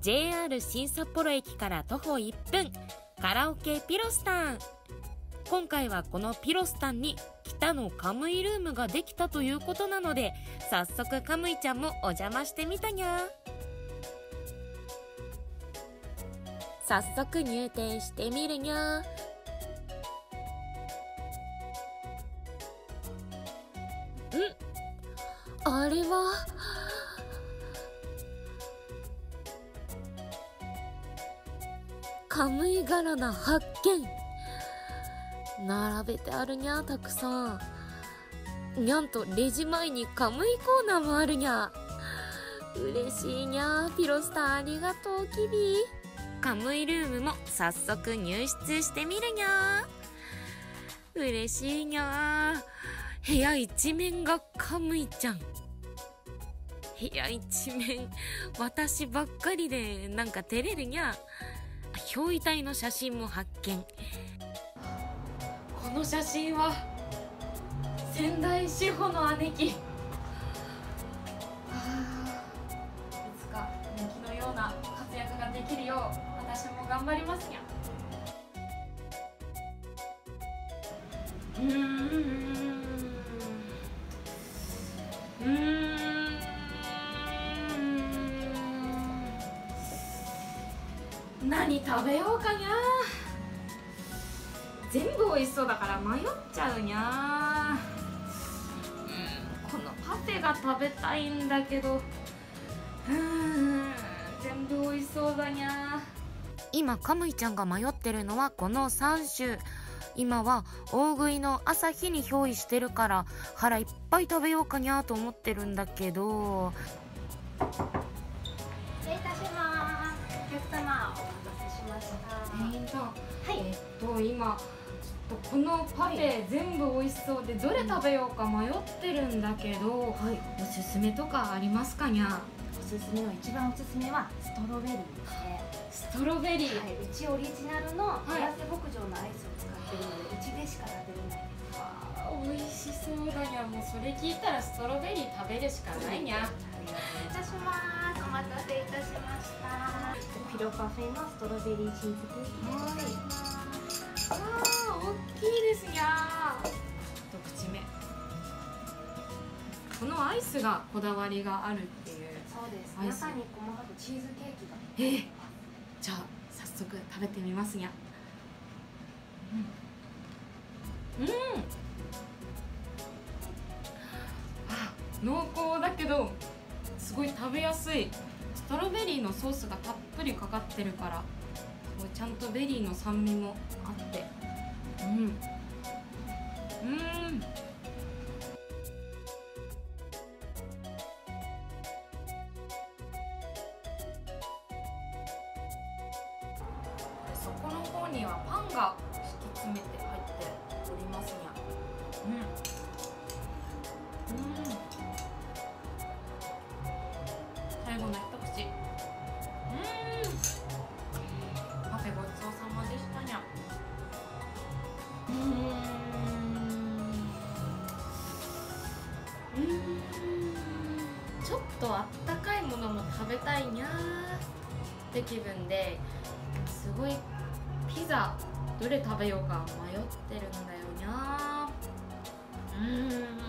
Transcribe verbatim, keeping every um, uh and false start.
ジェイアール 新札幌駅から徒歩いっぷん、カラオケピロスタン。今回はこのピロスタンに北のカムイルームができたということなので、早速カムイちゃんもお邪魔してみたにゃ。早速入店してみるにゃ。ん、あれはカムイ柄な発見。並べてあるにゃ、たくさん。にゃんとレジ前にカムイコーナーもあるにゃ。嬉しいにゃ。ピロスタンありがとう、キビ。カムイルームも早速入室してみるにゃ。嬉しいにゃ。部屋一面がカムイちゃん。部屋一面私ばっかりでなんか照れるにゃ。憑依体の写真も発見。この写真は仙台志保の姉貴。いつか姉貴のような活躍ができるよう私も頑張りますにゃ。うーんうーん何食べようかにゃ。全部美味しそうだから迷っちゃうにゃ。うん、このパフェが食べたいんだけど、うーん、全部美味しそうだにゃ。今カムイちゃんが迷ってるのはこのさん種。今は大食いの朝日に憑依してるから腹いっぱい食べようかにゃと思ってるんだけど。 失礼いたします。お客様お待たせしました。 店員さん、 はい、 えっと今ちょっとこのパフェ、はい、全部美味しそうでどれ食べようか迷ってるんだけど、はい、おすすめとかありますかにゃ。 おすすめの一番おすすめはストロベリーですね。 ストロベリー、 はい、うちオリジナルの綾瀬牧場のアイスを使ってるので、うちでしか食べれないです。 あー、美味しそうだにゃ。もうそれ聞いたらストロベリー食べるしかないにゃ。 ありがとういたします。お待たせいたしました。ピロパフェのストロベリーチーズケーキでございます。 あー、大きいですにゃ。一口目。このアイスがこだわりがあるっていう。 そうです。中に細かくチーズケーキが。 えー、じゃあ早速食べてみますにゃ。うん、うん、あ、濃厚だけどすごい食べやすい。ストロベリーのソースがたっぷりかかってるからちゃんとベリーの酸味もあって、うん、うん。底の方にはパンが敷き詰めて入っておりますにゃ。うん、うん。最後の一口。うん。パフェごちそうさまでしたにゃ。うーん。うーん。ちょっとあったかいものも食べたいにゃーって気分ですごいピザどれ食べようか迷ってるんだよにゃー。うーん